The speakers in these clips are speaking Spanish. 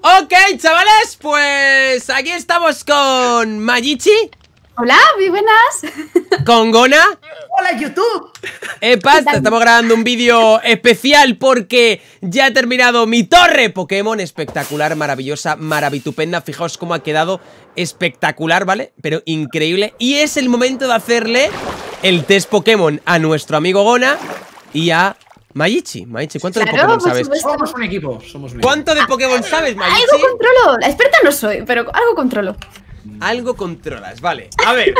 Ok, chavales, pues aquí estamos con Mayichi. Hola, muy buenas. Con Gona. Hola, YouTube. Pasta, estamos grabando un vídeo especial porque ya he terminado mi torre Pokémon. Espectacular, maravillosa, maravitupenda. Fijaos cómo ha quedado espectacular, ¿vale? Pero increíble. Y es el momento de hacerle el test Pokémon a nuestro amigo Gona y a Mayichi. Mayichi, ¿cuánto de Pokémon sabes? Somos un equipo. ¿Cuánto de Pokémon sabes, Mayichi? Algo controlo. La experta no soy, pero algo controlo. Algo controlas, vale. A ver.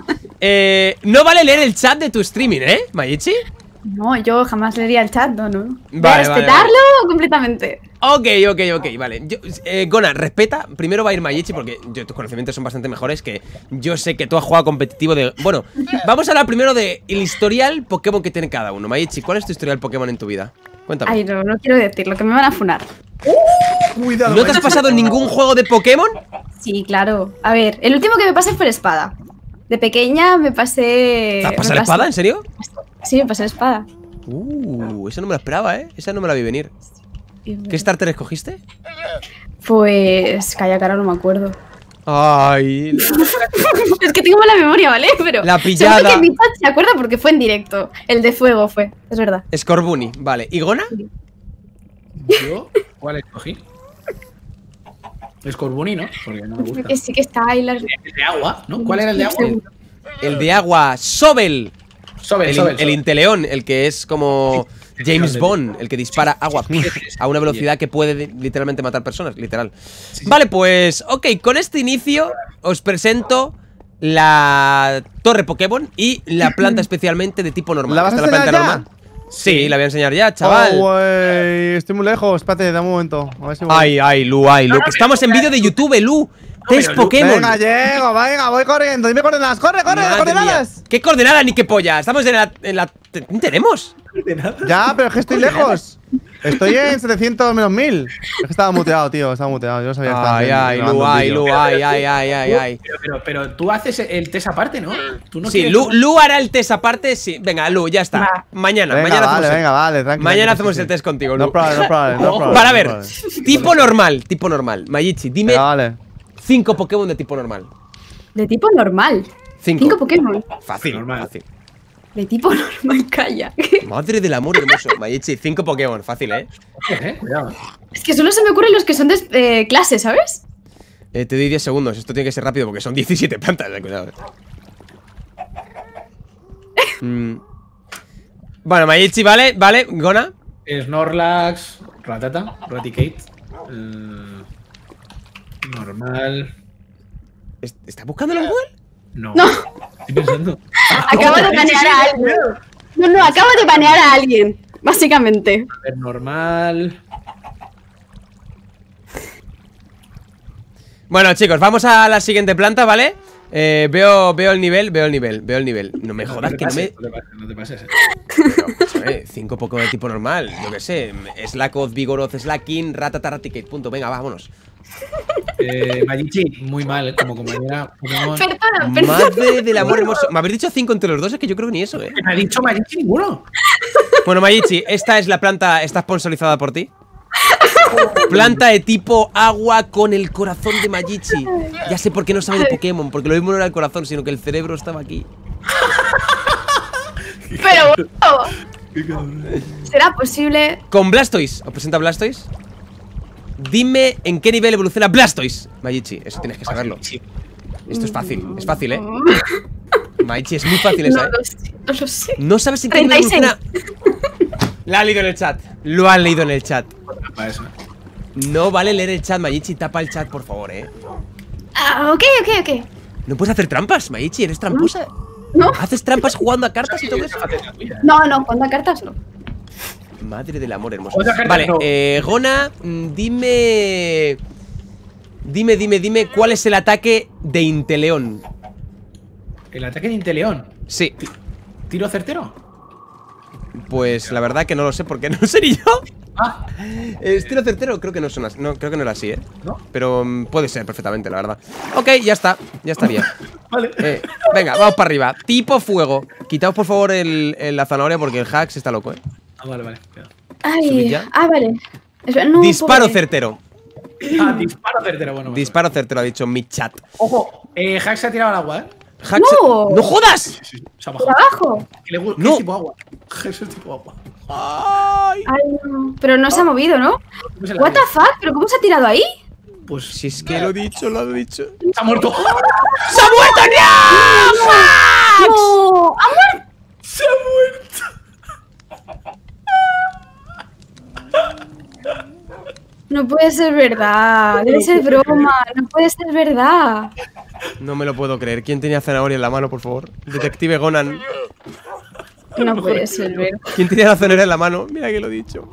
No vale leer el chat de tu streaming, ¿eh, Mayichi? No, yo jamás leería el chat, no. Vale, Voy a respetarlo completamente. Ok, vale. Gona, respeta. Primero va a ir Mayichi porque tus conocimientos son bastante mejores. Que yo sé que tú has jugado competitivo de... Bueno, vamos a hablar primero del historial Pokémon que tiene cada uno. Mayichi, ¿cuál es tu historial Pokémon en tu vida? Cuéntame. Ay, no quiero decirlo, que me van a funar. Cuidado. ¿No te has pasado en ningún juego de Pokémon? Sí, claro. A ver, el último que me pasé fue la espada. De pequeña me pasé... ¿Te has pasado la espada? ¿En serio? Sí, me pasé la espada. Eso no me lo esperaba, ¿eh? Esa no me la vi venir. ¿Qué starter escogiste? Pues... Calla, cara, no me acuerdo. Ay. Es que tengo mala memoria, ¿vale? Pero La pillada. seguro que mi chat se acuerda porque fue en directo. El de fuego fue, es verdad. Scorbunny, vale. ¿Y Gona? ¿Yo? ¿Cuál escogí? Scorbunny, ¿no? Porque no me gusta. Creo que sí que está ahí la... El de agua, ¿no? ¿Cuál era el de agua? El de agua, Sobel. Sobel. El Inteleón, el que es como James Bond, el que dispara agua a una velocidad que puede literalmente matar personas, literal. Vale, pues, ok, con este inicio os presento la torre Pokémon y la planta especialmente de tipo normal. ¿La vas a ¿Está la planta enseñar normal? Sí, la voy a enseñar ya, chaval. Oh, wey, estoy muy lejos. Espérate, dame un momento. A ver si voy. Ay, Lu, que estamos en vídeo de YouTube, Lu. Test Pokémon. Venga, llego, venga, voy corriendo. Dime coordenadas, corre, Madre coordenadas. mía. ¿Qué coordenada ni qué polla? Estamos en la... ¿No tenemos? Ya, pero es que estoy lejos. Estoy en 700 menos 1000. Es que estaba muteado, tío, estaba muteado. Yo no sabía que estaba Lu, ay. Pero tú haces el test aparte, ¿no? ¿Tú no Sí, Lu hará el test aparte, sí. Venga, Lu, ya está. Va. Mañana Vale, tranquilo. Mañana hacemos el test contigo, Lu. No problem. Vale, a ver. Tipo normal. Mayichi, dime Venga, vale. 5 Pokémon de tipo normal. De tipo normal. 5 Pokémon. Fácil, Normal. fácil. De tipo normal, calla. Madre del amor hermoso. Mayichi, 5 Pokémon, fácil, ¿eh? Cuidado. Es que solo se me ocurren los que son de clase, ¿sabes? Te doy 10 segundos. Esto tiene que ser rápido porque son 17 plantas. Cuidado. Bueno, Mayichi, vale. Gona. Snorlax, Ratata, Raticate. Normal. ¿Estás buscándolo en Google? No. No. Estoy pensando. Acabo de banear a alguien. No, acabo de banear a alguien, básicamente. A ver, normal. Bueno, chicos, vamos a la siguiente planta, ¿vale? Veo el nivel. No me jodas que no me... No te pases. 5 Pokémon de tipo normal, yo qué sé. Slakoth, Vigoroth, Slaking, Ratata, Raticate, punto. Venga, vámonos. Mayichi, muy mal, como compañera Pokémon. Perdona. Madre del amor hermoso. ¿Me habéis dicho 5 entre los dos? Es que yo creo que ni eso, ¿eh? ¿Me ha dicho Mayichi ninguno? Bueno, Mayichi, esta es la planta, está sponsorizada por ti. Planta de tipo agua con el corazón de Mayichi. Ya sé por qué no sabe de Pokémon, porque lo mismo no era el corazón, sino que el cerebro estaba aquí. Pero bueno, ¿será posible? Con Blastoise, os presenta Blastoise. Dime en qué nivel evoluciona Blastoise, Mayichi, eso tienes que saberlo. Esto es fácil, ¿eh? Mayichi, es muy fácil esa, No lo sé. ¿No sabes en qué nivel 36. evoluciona? La ha leído en el chat. Lo han leído en el chat. Para eso. No vale leer el chat, Mayichi, tapa el chat, por favor, Ok. No puedes hacer trampas, Mayichi, eres tramposa. No. ¿Haces trampas jugando a cartas y todo eso? No, cuando a cartas no. Madre del amor hermoso. Otra carta Vale, no. Gona, dime cuál es el ataque de Inteleón. El ataque de Inteleón. Sí, ¿Tiro certero? pues la verdad que no lo sé porque no sé ni yo. Ah, Estilo certero, creo que no son así. No, creo que no era así, ¿no? Pero puede ser perfectamente, la verdad. Ok, ya está, ya estaría. Vale. Venga, vamos para arriba. Tipo fuego. Quitaos por favor la zanahoria porque el Hax está loco, Ah, vale. Cuidado. Subid Ay, ya. vale. Espera, no Disparo puedo. certero. Ah, disparo certero, bueno. Disparo certero, ha dicho mi chat. Ojo, Hack se ha tirado al agua, ¿eh? Hack ¡No! ¡No jodas! Sí, se ha ¿Por bajado. abajo? ¿Qué No. es tipo agua? Hack es tipo agua. Ay. Ay, no. Pero no se ha movido, ¿no? No se la What the ve. fuck? ¿Pero cómo se ha tirado ahí? Pues Si es que lo he dicho, lo he dicho. se ha muerto. ¡Se ha muerto! ¡No! ¡No! ¡Ha muerto! Se ha muerto. No puede ser verdad. Debe ser broma. No puede ser verdad. No me lo puedo creer. ¿Quién tenía zanahoria en la mano, por favor? Detective Gonan. No puede ser verdad. ¿Quién tenía la zanahoria en la mano? Mira que lo he dicho.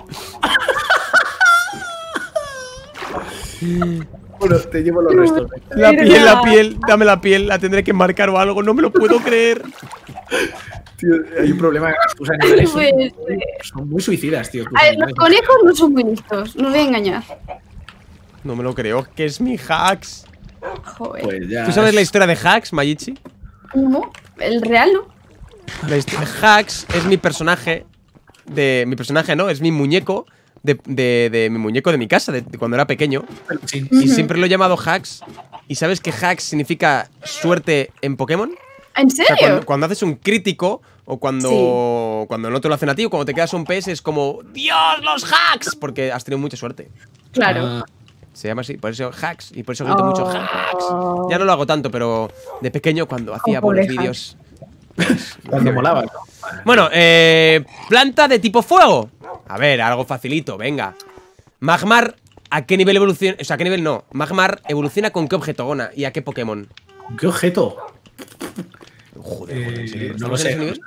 Bueno, te llevo los restos. La piel, dame la piel. La tendré que marcar o algo. No me lo puedo creer. Tío, hay un problema. Tus animales No puede ser. son muy suicidas, tío. tus A ver, los animales. conejos no son muy listos. No voy a engañar. No me lo creo. Que es mi Hacks. Joder. Pues ya. ¿Tú sabes la historia de Hacks, Mayichi? No, el real no. Hacks es mi personaje. Mi personaje, ¿no? Es mi muñeco. De mi muñeco de mi casa, de cuando era pequeño. Sí. Y siempre lo he llamado Hacks. ¿Y sabes que Hacks significa suerte en Pokémon? ¿En O sea, serio? cuando haces un crítico o cuando no te lo hacen a ti o cuando te quedas un PS es como ¡Dios, los hacks! Porque has tenido mucha suerte. Claro. Ah, Se llama así, por eso hacks y por eso grito mucho Oh. hacks. Ya no lo hago tanto, pero de pequeño cuando hacía pobre buenos vídeos. cuando molaba, ¿no? Bueno, planta de tipo fuego. A ver, algo facilito, venga. Magmar, ¿a qué nivel evoluciona? O sea, ¿a qué nivel no? Magmar evoluciona con qué objeto, Gona, y a qué Pokémon. ¿Con qué objeto? Joder, Gona, ¿en serio? No lo ¿Estamos en sé. ese nivel?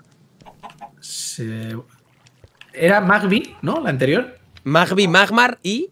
Era Magby, ¿no? La anterior. Magby, Magmar y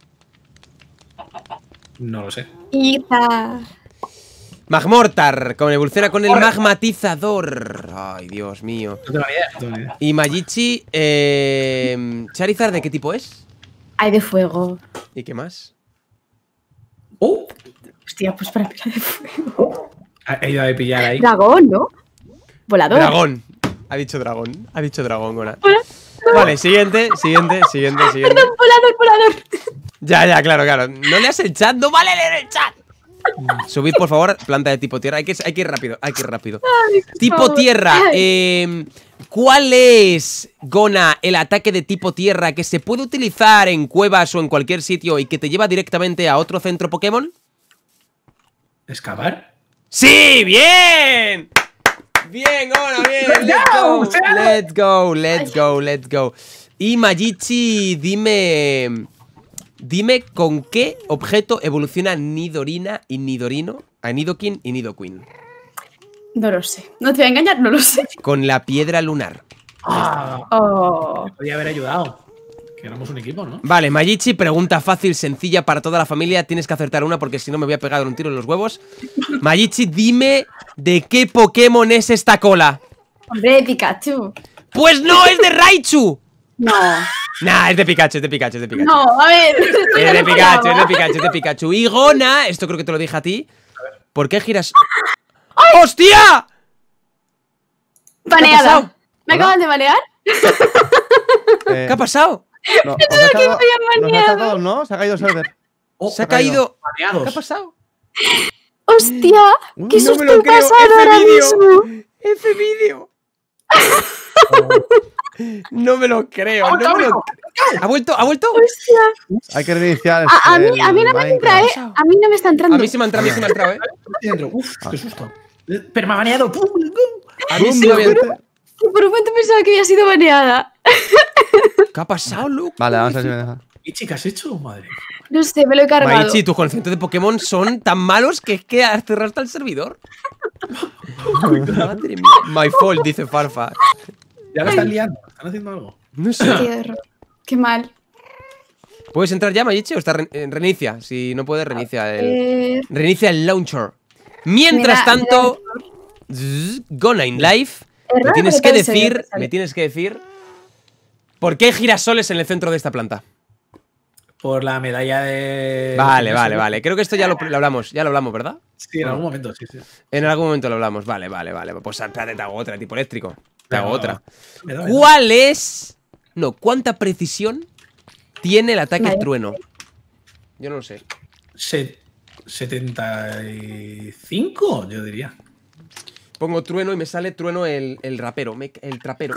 No lo sé. Quizá. Magmortar, como evoluciona con el magmatizador. Ay, Dios mío. No tengo ni idea. No tengo ni idea. Y Mayichi, Charizard, ¿de qué tipo es? Hay de fuego. ¿Y qué más? ¡Oh! Hostia, pues para pillar de fuego. Ha ido a pillar ahí. Dragón, ¿no? Volador. Dragón. Ha dicho dragón. Ha dicho dragón, Gona. Vale, siguiente. Perdón, volador. Ya, claro. No leas el chat, no vale leer el chat. Subid, por favor, planta de tipo tierra. Hay que ir rápido. Ay, Tipo por favor. tierra. Ay. ¿Cuál es, Gona, el ataque de tipo tierra que se puede utilizar en cuevas o en cualquier sitio y que te lleva directamente a otro centro Pokémon? ¿Excavar? ¡Sí! ¡Bien! Bien, Gona, bien. Let's go. Y Mayichi, dime con qué objeto evoluciona Nidorina y Nidorino, a Nidoking y Nidoqueen. No lo sé. No te voy a engañar, no lo sé. Con la piedra lunar. ¡Ah! Oh. Me podía haber ayudado. Que éramos un equipo, ¿no? Vale, Mayichi, pregunta fácil, sencilla para toda la familia. Tienes que acertar una porque si no me voy a pegar un tiro en los huevos. Mayichi, dime de qué Pokémon es esta cola. Hombre, Pikachu. ¡Pues no, es de Raichu! No. Nah, es de Pikachu. No, a ver. Es de Pikachu. Y Gona, esto creo que te lo dije a ti. ¿Por qué giras? ¡Hostia! Baneada. pasado? ¿Me acaban de banear? ¿Qué ha pasado? No, que me habían nos ha baneado. todos, ¿no? Se ha caído el server. Oh, Se ha caído. baneados. ¿Qué ha pasado? ¡Hostia! ¡Qué No susto me lo he creo. pasado ahora mismo! Ese vídeo. No me lo creo. ¿Ha vuelto? ¡Hostia! Hay que reiniciar. A mí no me entra, ¿eh? Minecraft. A mí no me está entrando. A mí sí me ha entrado, ¿eh? Dentro. Uf, qué susto. Permabaneado. ¡Pum! A mí sí me había entrado. Por un momento pensaba que había sido baneada. ¿Qué ha pasado, Luke? Vale, vamos a ver si me deja. ¿Qué chica has hecho, madre? No sé, me lo he cargado. Maichi, tus conocimientos de Pokémon son tan malos que es que has cerrado hasta el servidor. Madre mía. My fault, dice Farfa. Ya lo están liando. ¿Están haciendo algo? No sé. Qué horror. Qué mal. ¿Puedes entrar ya, Maichi, o está reinicia? Si no puedes, reinicia el launcher. Mientras Mira, tanto, Gona in Life, me raro, tienes pero que puede ser, decir ¿por qué hay girasoles en el centro de esta planta? Por la medalla de. Vale. Creo que esto ya lo hablamos, ¿verdad? Sí, en algún momento, sí. En algún momento lo hablamos. Vale. Pues espérate, te hago otra, tipo eléctrico. Te hago otra. Me da- ¿Cuál es? No, ¿cuánta precisión tiene el ataque Vale. trueno? Yo no lo sé. 75, yo diría. Pongo Trueno y me sale Trueno el rapero, el trapero.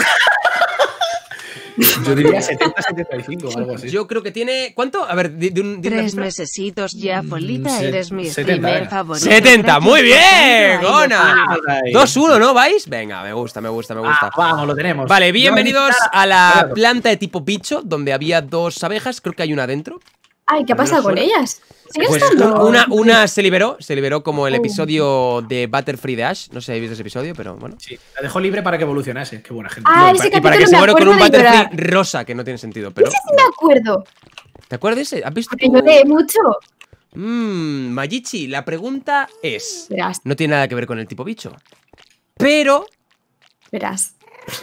Yo diría 70, 75 o algo así. Yo creo que tiene... ¿Cuánto? A ver, de 3 mesecitos ya, Polita, eres mi 70, primer favorito. 70, muy bien, Tranquilo, Gona. ahí. 2-1, ¿no? ¿Vais? Venga, me gusta. Vamos, lo tenemos. Vale, bienvenidos a la Claro. planta de tipo bicho, donde había 2 abejas, creo que hay una adentro. Ay, ¿qué ha pasado con ellas? ¿Siguen Pues estando? una se liberó como el episodio de Butterfree de Ash. No sé si habéis visto ese episodio, pero bueno. Sí, la dejó libre para que evolucionase. Qué buena gente. Ah, No, ese y para capítulo que se me muera con un acuerdo de Butterfree llorar. rosa, que no tiene sentido, pero... Ese sí me acuerdo. ¿Te acuerdas de ese? ¿Has visto Que tú? lloré mucho. Mayichi, la pregunta es... Verás, No tiene nada que ver con el tipo bicho. Pero... verás.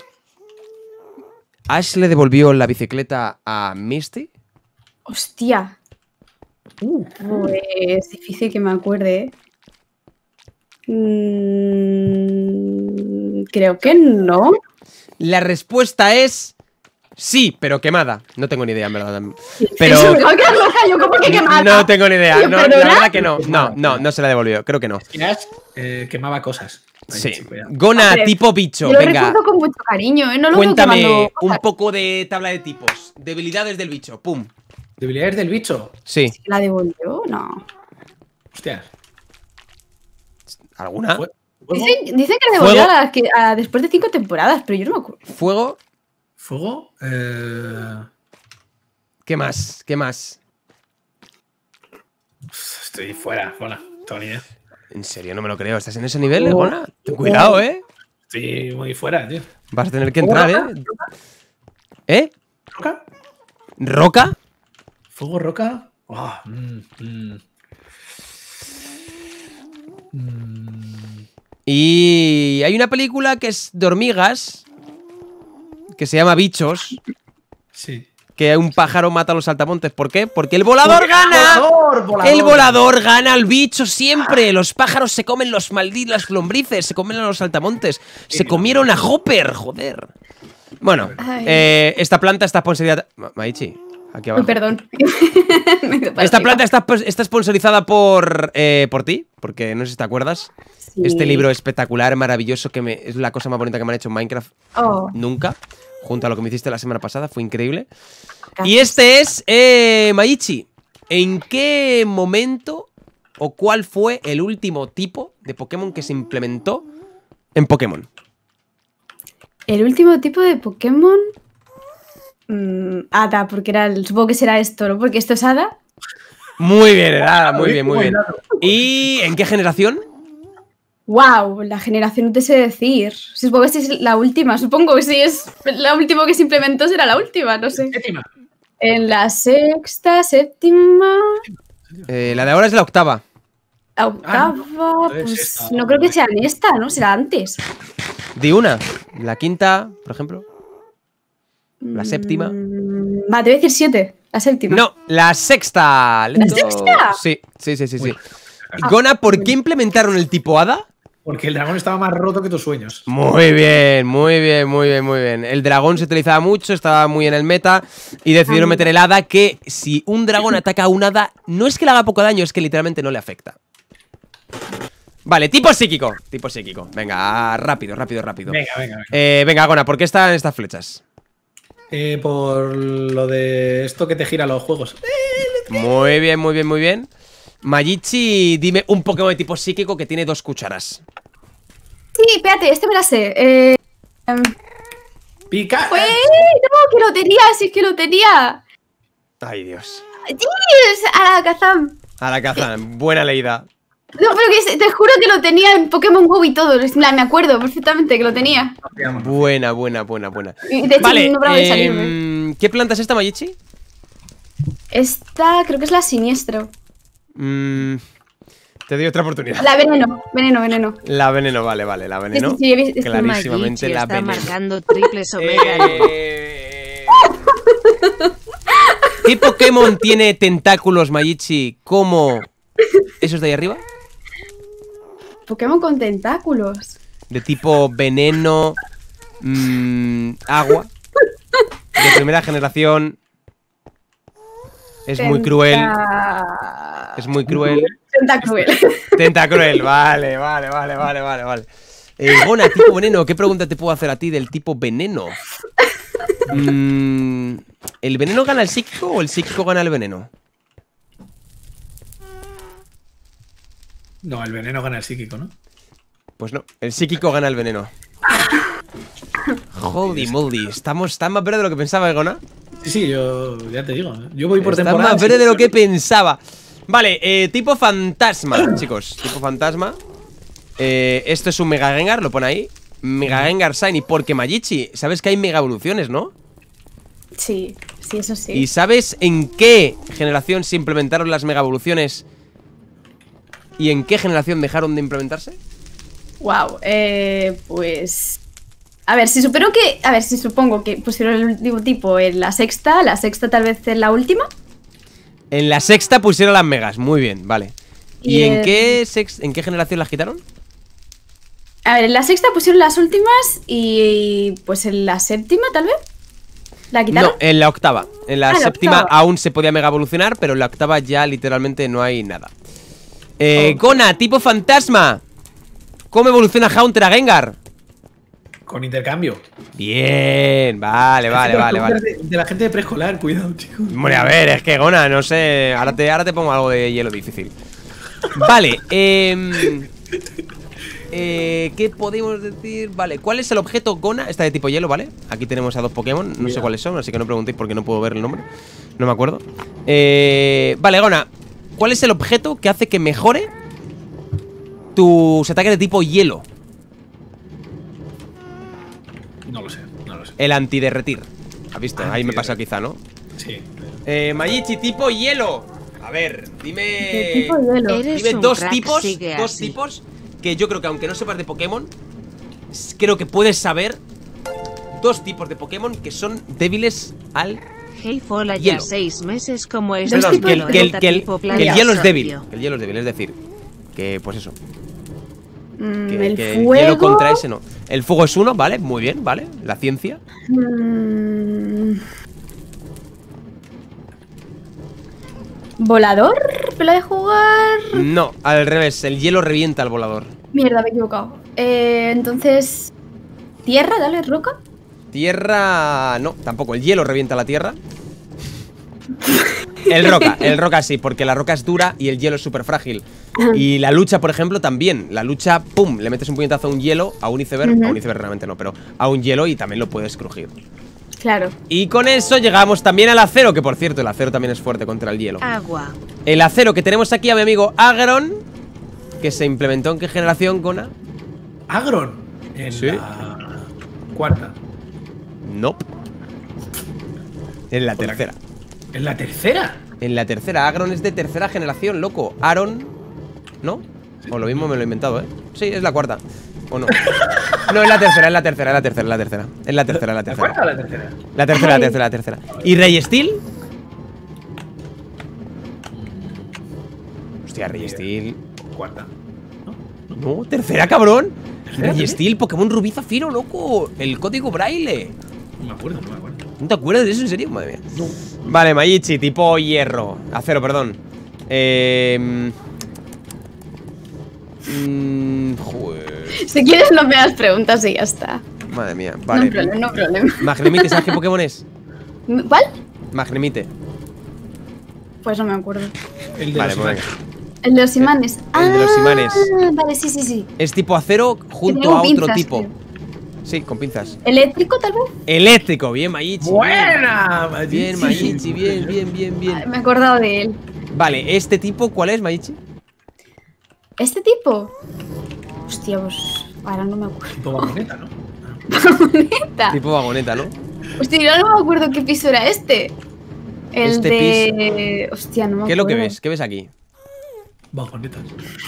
¿Ash le devolvió la bicicleta a Misty? Hostia. Pues difícil que me acuerde, creo que no. La respuesta es... Sí, pero quemada. No tengo ni idea, en verdad. Eso Pero... me va a quedar loca, yo como que quemada. No tengo ni idea. Tío, No, la ¿perdona? verdad que no. No se la devolvió. Creo que no. Y Ash quemaba cosas. Ahí, Sí. cuidado. Gona, Hombre, tipo bicho. Yo lo Venga, recuerdo con mucho cariño, ¿eh? No lo veo cuéntame quemando un cosas. poco de tabla de tipos. Debilidades del bicho. Pum. ¿Debilidades del bicho? Sí. ¿La devolvió? No. Hostia. ¿Alguna? ¿Fuego? Dicen que la devolvió Fuego. después de 5 temporadas, pero yo no me acuerdo. Fuego. ¿Fuego? ¿Qué más? ¿Qué más? Estoy fuera. Hola. No tengo ni idea. En serio, no me lo creo. ¿Estás en ese nivel, Gona? Ten cuidado, ¿eh? Estoy muy fuera, tío. Vas a tener que entrar, ¿eh? ¿Eh? ¿Roca? ¿Roca? ¿Fuego, roca? Y hay una película que es de hormigas, que se llama Bichos, Sí. que un pájaro mata a los saltamontes. ¿Por qué? Porque el volador gana. ¡Volador! El volador gana al bicho siempre. Los pájaros se comen las lombrices, se comen a los saltamontes. Se comieron a Hopper, joder. Bueno, Ay. esta planta está sponsorizada... Maichi, aquí Uy, abajo. perdón. Me he ido para Esta arriba. planta está sponsorizada por ti, porque no sé si te acuerdas. Sí. Este libro espectacular, maravilloso, que es la cosa más bonita que me han hecho en Minecraft Oh, nunca. Junto a lo que me hiciste la semana pasada, fue increíble. gracias. Y este es, Maichi, ¿en qué momento o cuál fue el último tipo de Pokémon que se implementó en Pokémon? El último tipo de Pokémon. Hada, porque supongo que será esto, ¿no? Porque esto es Hada. Muy bien, Hada, muy bien, muy bien. ¿Y en qué generación? ¡Wow! La generación no te sé decir. Supongo que si es la última. Supongo que si es la última que se implementó será la última, no sé. Séptima. En la sexta, séptima. La de ahora es la octava. La octava, Entonces pues esta, no creo que sea en esta, ¿no? Será antes. Di una. La quinta, por ejemplo. La séptima. Va, te voy a decir 7. La séptima. No, la sexta. Lento. sexta? Sí. Uy. Gona, ¿por qué implementaron el tipo Hada? Porque el dragón estaba más roto que tus sueños. Muy bien, muy bien, muy bien, muy bien. El dragón se utilizaba mucho, estaba muy en el meta y decidieron meter el hada, que si un dragón ataca a un hada, no es que le haga poco daño, es que literalmente no le afecta. Vale, tipo psíquico. Tipo psíquico. Venga, rápido. Venga. Venga, Gona, ¿por qué están estas flechas? Por lo de esto que te gira los juegos. Muy bien. Mayichi, dime un Pokémon de tipo psíquico que tiene 2 cucharas. Sí, espérate, este me la sé. Pica. ¡Uy! ¡No! ¡Que lo tenía! ¡Sí, es que lo tenía! Ay, Dios. ¡Sí! Alakazam. Alakazam, buena leída. No, pero que te juro que lo tenía en Pokémon GO y todo. Me acuerdo perfectamente que lo tenía. Buena. Y de hecho, Vale, no paraba de salirme. ¿qué planta es esta, Mayichi? Esta creo que es la siniestro. Te doy otra oportunidad. La veneno. La veneno, vale, la veneno. Sí, he visto. Clarísimamente Mayichi la está veneno. marcando triples omega. ¿Qué Pokémon tiene tentáculos, Mayichi, como esos de ahí arriba? Pokémon con tentáculos. De tipo veneno, agua, de primera generación. Es muy cruel. Es muy cruel. Tentacruel. Tentacruel, vale. Gona, tipo veneno, ¿qué pregunta te puedo hacer a ti del tipo veneno? ¿El veneno gana el psíquico o el psíquico gana el veneno? No, el veneno gana el psíquico, ¿no? Pues no, el psíquico gana el veneno. Holy moly, estamos tan más verde de lo que pensaba, Gona. Sí, yo ya te digo. Yo voy por Está temporada. más verde de lo que pensaba. Vale, tipo fantasma, chicos. Tipo fantasma. Esto es un Mega Gengar, lo pone ahí. Mega Gengar Shiny, porque Mayichi, sabes que hay mega evoluciones, ¿no? Sí, eso sí. ¿Y sabes en qué generación se implementaron las mega evoluciones? ¿Y en qué generación dejaron de implementarse? Wow, pues... A ver, si supongo que pusieron el último tipo en la sexta tal vez en la última. En la sexta pusieron las megas, muy bien, vale. ¿Y en qué generación las quitaron? A ver, en la sexta pusieron las últimas y pues en la séptima tal vez. ¿La quitaron? No, en la octava. En la séptima octava. aún se podía mega evolucionar, pero en la octava ya literalmente no hay nada. Gona, tipo fantasma. ¿Cómo evoluciona Haunter a Gengar? Con intercambio. Bien, vale. De la gente de preescolar, cuidado, chicos. Hombre, a ver, es que Gona, no sé. Ahora te pongo algo de hielo difícil. Vale, ¿qué podemos decir? Vale, ¿cuál es el objeto Gona? Está de tipo hielo, ¿vale? Aquí tenemos a dos Pokémon, no sé cuáles son, así que no preguntéis porque no puedo ver el nombre. No me acuerdo. Vale, Gona, ¿cuál es el objeto que hace que mejore tus ataques de tipo hielo? No lo sé. El antiderretir. ¿Has visto? Ahí me he pasado quizá, ¿no? Sí. Mayichi, tipo hielo. A ver, dime... ¿Qué tipo de hielo? Dime dos tipos que yo creo que aunque no sepas de Pokémon, creo que puedes saber. Dos tipos de Pokémon que son débiles al Heyfola ya hielo. 6 meses como es. Perdón, que el hielo es débil. Obvio. Que el hielo es débil, es decir, que pues eso. El Que fuego. hielo contra ese no. El fuego es uno, vale, muy bien, vale. La ciencia. ¿Volador? ¿Me lo de jugar? No, al revés, el hielo revienta al volador. Mierda, me he equivocado. Entonces... ¿Tierra? Dale, roca. Tierra... No, tampoco, el hielo revienta la tierra. El roca sí, porque la roca es dura y el hielo es súper frágil. Y la lucha, por ejemplo, también. La lucha, pum, le metes un puñetazo a un hielo, a un iceberg. A un iceberg realmente no, pero a un hielo y también lo puedes crujir. Claro. Y con eso llegamos también al acero, que por cierto, el acero también es fuerte contra el hielo. Agua. El acero que tenemos aquí a mi amigo Agron, que se implementó en qué generación, Gona. Agron. En Sí. la cuarta. Nope. En la tercera. ¿En la tercera? En la tercera, Agron es de tercera generación, loco. Aaron, ¿no? O lo mismo me lo he inventado, ¿eh? Sí, es la cuarta. ¿O no? No, es la tercera. ¿La cuarta o la tercera? La tercera. ¿Y Rey Steel? Hostia, Rey Steel. Cuarta. No, tercera, cabrón. ¿Tercera? Rey Steel, Pokémon Rubí Zafiro, loco. El código Braille. No me acuerdo. ¿No te acuerdas de eso, en serio? Madre mía. No. Vale, Mayichi, tipo hierro. Acero, perdón. Joder. Si quieres no me das preguntas y ya está. Madre mía, vale. No hay problema. Magnemite, ¿sabes qué Pokémon es? ¿Cuál? Magnemite. Pues no me acuerdo. El de Vale, los pues imanes. El de los imanes. El de los imanes. Vale, sí. Es tipo acero junto tengo a otro pinzas, tipo. tío. Sí, con pinzas. ¿Eléctrico tal vez? Eléctrico, bien, Mayichi. ¡Buena! Bien, Mayichi, bien. Me he acordado de él. Vale, ¿este tipo cuál es, Mayichi? ¿Este tipo? Hostia, pues ahora no me acuerdo. Tipo vagoneta, ¿no? Vagoneta. Tipo vagoneta, ¿no? Hostia, yo no me acuerdo qué piso era este. El Este de... Hostia, no me acuerdo. ¿Qué es lo que ves? ¿Qué ves aquí? Vagonetas.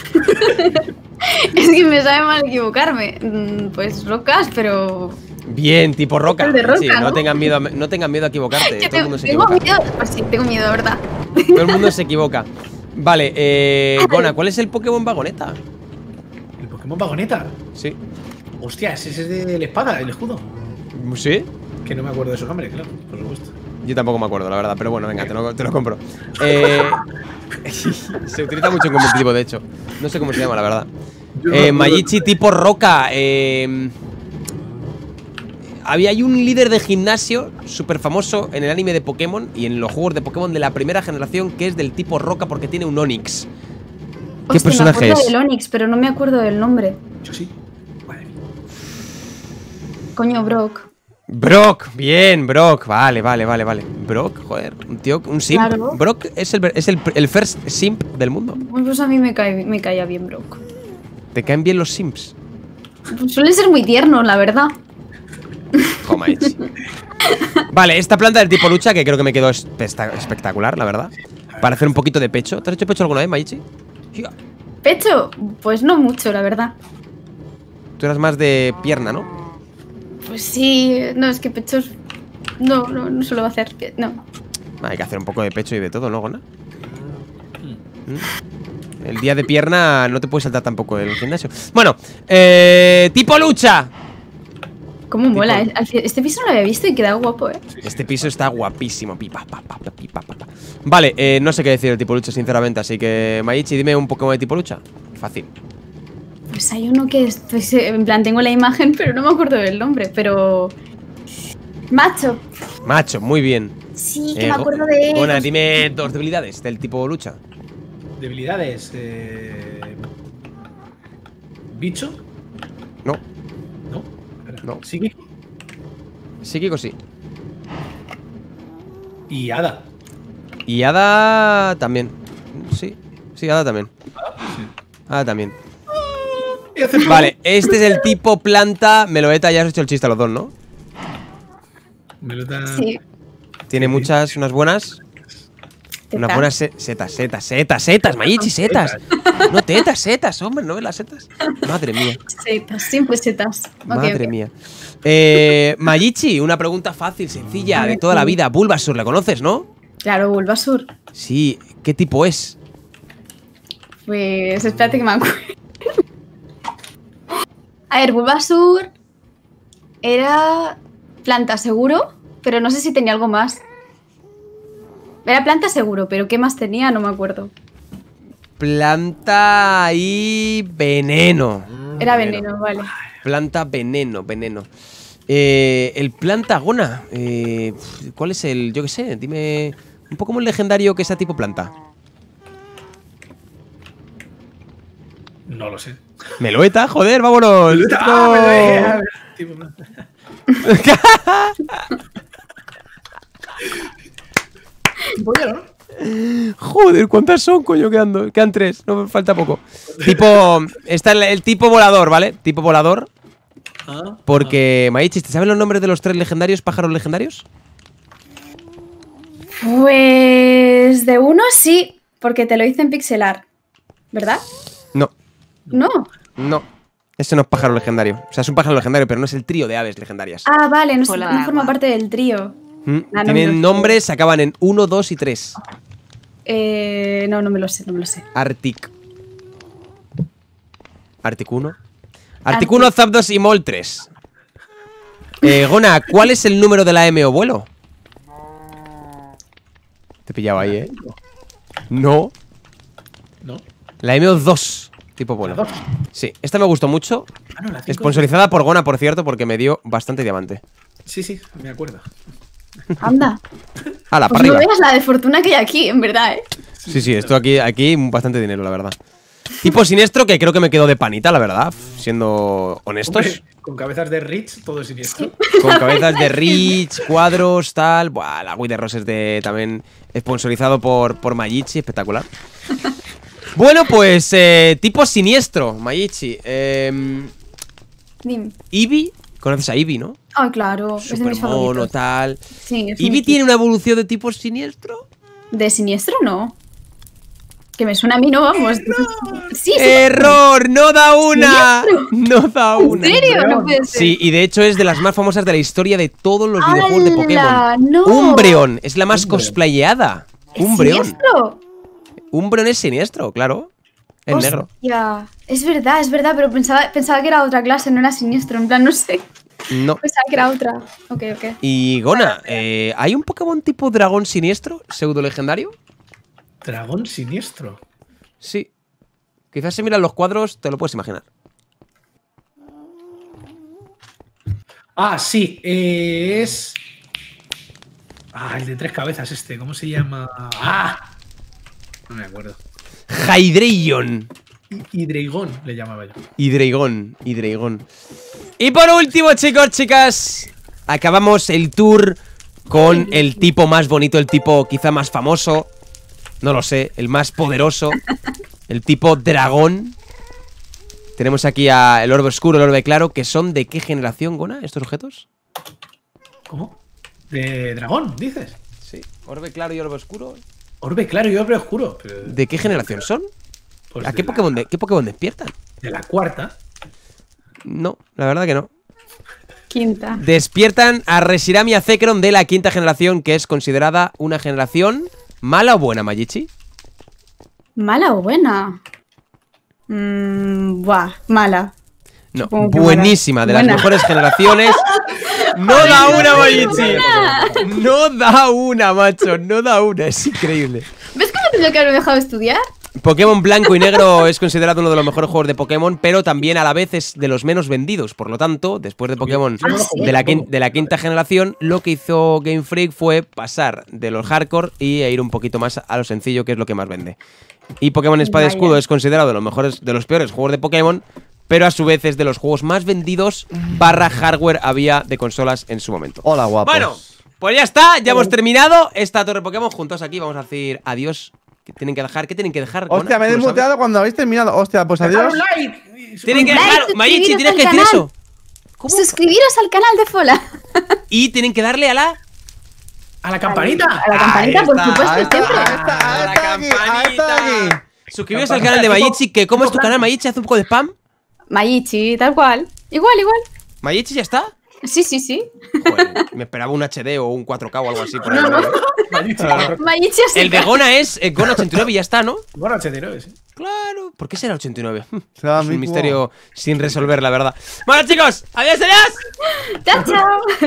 Es que me sabe mal equivocarme. Pues rocas, pero... Bien, tipo roca. El de roca, Sí, ¿no? no tengan miedo a equivocarte. Yo Todo el mundo se tengo equivoca. miedo. Pues sí, tengo miedo, ¿verdad? Todo el mundo se equivoca. Vale, Gona, ¿cuál es el Pokémon vagoneta? ¿El Pokémon vagoneta? Sí. Hostia, ese es de la espada, el escudo. ¿Sí? Que no me acuerdo de su nombre, claro, por supuesto. Yo tampoco me acuerdo, la verdad, pero bueno, venga, te lo compro. Se utiliza mucho en competitivo, de hecho. No sé cómo se llama, la verdad. Mayichi tipo roca. Hay un líder de gimnasio súper famoso en el anime de Pokémon y en los juegos de Pokémon de la primera generación, que es del tipo roca porque tiene un Onix. ¿Qué personaje me acuerdo es? del Onix, pero no me acuerdo del nombre. Yo sí. Vale. Coño, Brock. Brock, bien, Brock. Vale. Brock, joder, un tío, un simp. Claro. Brock es el first simp del mundo. Pues a mí me caía bien Brock. ¿Te caen bien los simps? Pues suelen ser muy tiernos, la verdad. Mayichi. Vale, esta planta del tipo lucha, que creo que me quedó espectacular, la verdad. Para hacer un poquito de pecho. ¿Te has hecho pecho alguna vez, Mayichi? ¿Pecho? Pues no mucho, la verdad. Tú eras más de pierna, ¿no? Pues sí, no, es que pechos... No suelo hacer... No. Hay que hacer un poco de pecho y de todo, ¿no, Gona? El día de pierna no te puedes saltar tampoco el gimnasio. Bueno, tipo lucha. ¿Cómo mola? Este piso no lo había visto y queda guapo, ¿eh? Este piso está guapísimo. Vale, no sé qué decir del tipo lucha, sinceramente. Así que, Mayichi, dime un Pokémon de tipo lucha. Fácil. Pues hay uno que en plan tengo la imagen, pero no me acuerdo del nombre. Pero... Macho, muy bien. Sí, que me acuerdo de él. Bueno, dime dos debilidades del tipo lucha. Debilidades. ¿Bicho? No. ¿No? No. ¿Psíquico? Psíquico sí. Y Hada. Y Hada también. Sí, Hada también. Hada también. Vale, este es el tipo planta. Meloeta, ya has hecho el chiste a los dos, ¿no? Melota. Sí. Tiene muchas, unas buenas. Unas buenas setas, Mayichi, setas. No tetas, setas, hombre, ¿no ves las setas? Madre mía. Setas, siempre setas. Madre mía. Mayichi, una pregunta fácil, sencilla, de toda la vida. Bulbasaur, ¿la conoces, no? Claro, Bulbasaur. Sí, ¿qué tipo es? Pues espérate que me acuerdo. A ver, Bulbasaur era planta seguro, pero no sé si tenía algo más. Era planta seguro, pero ¿qué más tenía? No me acuerdo. Planta y veneno. Era veneno, vale. Planta veneno. El planta Gona. ¿Cuál es el? Yo qué sé, dime un Pokémon legendario que sea tipo planta. No lo sé. Meloeta, joder, vámonos. Tipo planta. Joder, ¿cuántas son, coño? Quedan 3, no me falta poco. Tipo, está el tipo volador, ¿vale? Tipo volador. Porque, Mayichi, ¿te sabes los nombres de los 3 legendarios, pájaros legendarios? Pues de uno sí, porque te lo hice en pixelar, ¿verdad? No. No. Ese no es pájaro legendario. O sea, es un pájaro legendario, pero no es el trío de aves legendarias. Ah, vale, no Hola, forma parte del trío. Tienen nombres, acaban en 1, 2 y 3. No me lo sé. Arctic 1. Arctic 1, Zapdos y Moltres. Gona, ¿cuál es el número de la M o vuelo? Te he pillado ahí, ¿eh? No. La M o 2. Tipo vuelo. Sí, esta me gustó mucho. Sponsorizada por Gona, por cierto, porque me dio bastante diamante. Sí, me acuerdo. Anda. ¡Hala, Pues para no arriba! veas la de fortuna que hay aquí, en verdad, ¿eh? Sí, esto aquí bastante dinero, la verdad. Tipo siniestro que creo que me quedó de panita, la verdad, siendo honestos. Hombre, con cabezas de Rich, todo siniestro. Con cabezas de Rich, cuadros, tal. Buah, la Wii de Roses de sponsorizado por Mayichi, espectacular. Bueno, pues tipo siniestro, Mayichi. Dime. Eevee, conoces a Eevee, ¿no? Ay, claro, es de Super mis mono, favoritos. tal. Sí, es ¿Eevee tiene una evolución de tipo siniestro? ¿De siniestro no? Que me suena a mí, no, vamos. Sí. ¡Error! ¡No da una! ¿Siniestro? ¡No da una! ¿En serio? No puede ser. Sí, y de hecho es de las más famosas de la historia de todos los videojuegos de Pokémon. ¡Hala! ¡No! Umbreon, es la más cosplayada. ¿Es Umbreon. siniestro? Umbreon es siniestro, claro. Es negro. Es verdad, pero pensaba que era otra clase, no era siniestro. En plan, no sé. No. Pensaba que era otra. Ok. Y Gona, ¿hay un Pokémon tipo dragón siniestro, pseudo legendario? Dragón siniestro. Sí. Quizás si miras los cuadros te lo puedes imaginar. Ah, sí. Es... Ah, el de 3 cabezas este. ¿Cómo se llama? Ah. No me acuerdo. Hydreigon. Hydreigon le llamaba yo. Hydreigon. Y por último, chicos, chicas, acabamos el tour con el tipo más bonito, el tipo quizá más famoso, no lo sé, el más poderoso, el tipo dragón. Tenemos aquí el orbe oscuro, el orbe claro, que son ¿de qué generación, Gona, estos objetos? ¿Cómo? ¿De dragón, dices? Sí, orbe claro y orbe oscuro. Orbe claro y orbe oscuro. Pero... ¿De qué generación son? Pues ¿A qué Pokémon despiertan? De la cuarta. No, la verdad que no. Quinta. Despiertan a Reshiram y a Zekrom de la quinta generación, que es considerada una generación mala o buena, Mayichi. ¿Mala o buena? Mala. No, Supongo que buenísima, de las buena. mejores generaciones. No da una, Mayichi. No da una, macho, no da una, es increíble. ¿Ves cómo tenía que haber dejado de estudiar? Pokémon Blanco y Negro es considerado uno de los mejores juegos de Pokémon, pero también a la vez es de los menos vendidos. Por lo tanto, después de Pokémon ¿sí? de la quinta generación, lo que hizo Game Freak fue pasar de los hardcore y ir un poquito más a lo sencillo, que es lo que más vende. Y Pokémon Espada y Vaya. Escudo es considerado de los peores juegos de Pokémon, pero a su vez es de los juegos más vendidos / hardware había de consolas en su momento. Hola, guapos. Bueno, pues ya está, ya hemos terminado esta torre Pokémon. Juntos aquí vamos a decir adiós. ¿Qué tienen que dejar? ¿Qué tienen que dejar? Hostia, Gona? me he ¿Tú lo sabes? desmuteado cuando habéis terminado. Hostia, pues adiós. Tienen que Like, dejar, Mayichi, suscribiros tienes al que decir canal. eso. ¿Cómo? Suscribiros al canal de Fola. Y tienen que darle a la... ¡A la campanita! A la campanita, por supuesto, ahí está, siempre. A la campanita. campanita. Suscribiros al canal de Mayichi, que ¿cómo es tu canal, Mayichi? Hace un poco de spam. Mayichi, tal cual. Igual. Mayichi ya está. Sí. Joder, me esperaba un HD o un 4K o algo así por ahí. Mayichi así. El de Gona es Gona 89 y ya está, ¿no? Bueno, 89, sí. Claro. ¿Por qué será 89? Será Es un mismo. misterio sin resolver, la verdad. Bueno, chicos, adiós, adiós. Chao.